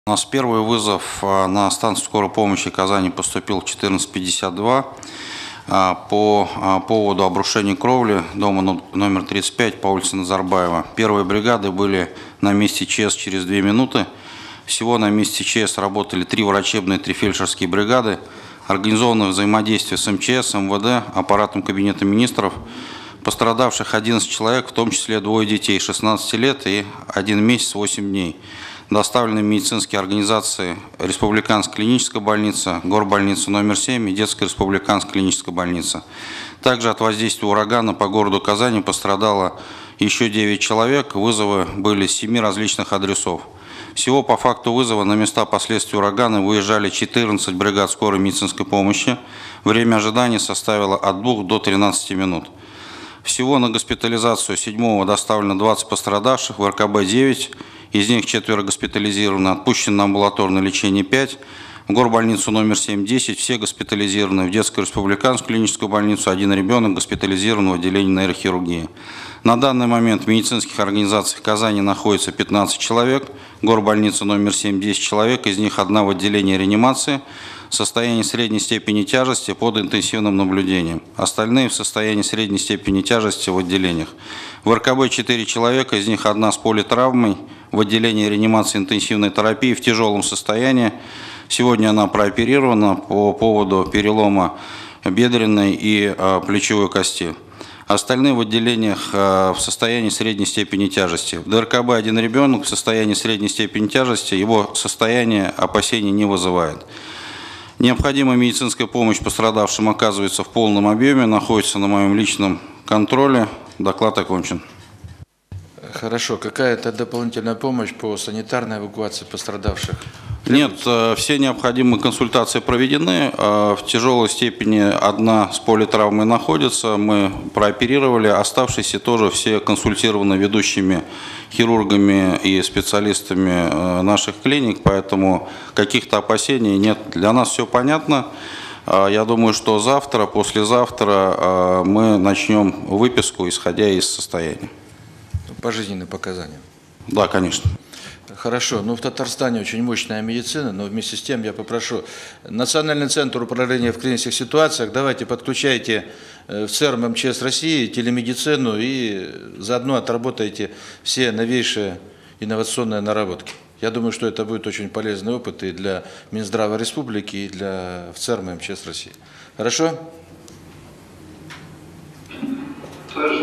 У нас первый вызов на станцию скорой помощи Казани поступил в 14:52 по поводу обрушения кровли дома номер 35 по улице Назарбаева. Первые бригады были на месте ЧС через 2 минуты. Всего на месте ЧС работали 3 врачебные, 3 фельдшерские бригады. Организованное взаимодействие с МЧС, МВД, аппаратом Кабинета министров. Пострадавших 11 человек, в том числе 2 детей 16 лет и 1 месяц 8 дней. Доставлены медицинские организации Республиканская клиническая больница, горбольница номер 7 и Детская республиканская клиническая больница. Также от воздействия урагана по городу Казани пострадало еще 9 человек. Вызовы были с 7 различных адресов. Всего по факту вызова на места последствий урагана выезжали 14 бригад скорой медицинской помощи. Время ожидания составило от 2 до 13 минут. Всего на госпитализацию 7-го доставлено 20 пострадавших, в РКБ 9, из них 4 госпитализированы, отпущено на амбулаторное лечение 5, в горбольницу номер 7 10, все госпитализированы, в Детскую республиканскую клиническую больницу 1 ребенок госпитализирован в отделении нейрохирургии. На данный момент в медицинских организациях Казани находится 15 человек, горбольница номер 7 10 человек, из них 1 в отделении реанимации, состояние средней степени тяжести под интенсивным наблюдением. Остальные в состоянии средней степени тяжести в отделениях. В РКБ 4 человека, из них 1 с политравмой, в отделении реанимации интенсивной терапии в тяжелом состоянии. Сегодня она прооперирована по поводу перелома бедренной и плечевой кости. Остальные в отделениях в состоянии средней степени тяжести. В ДРКБ 1 ребенок в состоянии средней степени тяжести, его состояние опасений не вызывает. Необходимая медицинская помощь пострадавшим оказывается в полном объеме, находится на моем личном контроле. Доклад окончен. Хорошо. Какая-то дополнительная помощь по санитарной эвакуации пострадавших? Нет, все необходимые консультации проведены. В тяжелой степени 1 с политравмой находится. Мы прооперировали. Оставшиеся тоже все консультированы ведущими хирургами и специалистами наших клиник. Поэтому каких-то опасений нет. Для нас все понятно. Я думаю, что завтра, послезавтра мы начнем выписку, исходя из состояния. Пожизненные показания? Да, конечно. Хорошо. Ну, в Татарстане очень мощная медицина, но вместе с тем я попрошу Национальный центр управления в кризисных ситуациях, давайте подключайте в ЦЕРМ МЧС России телемедицину и заодно отработайте все новейшие инновационные наработки. Я думаю, что это будет очень полезный опыт и для Минздрава Республики, и для ЦЕРМ МЧС России. Хорошо?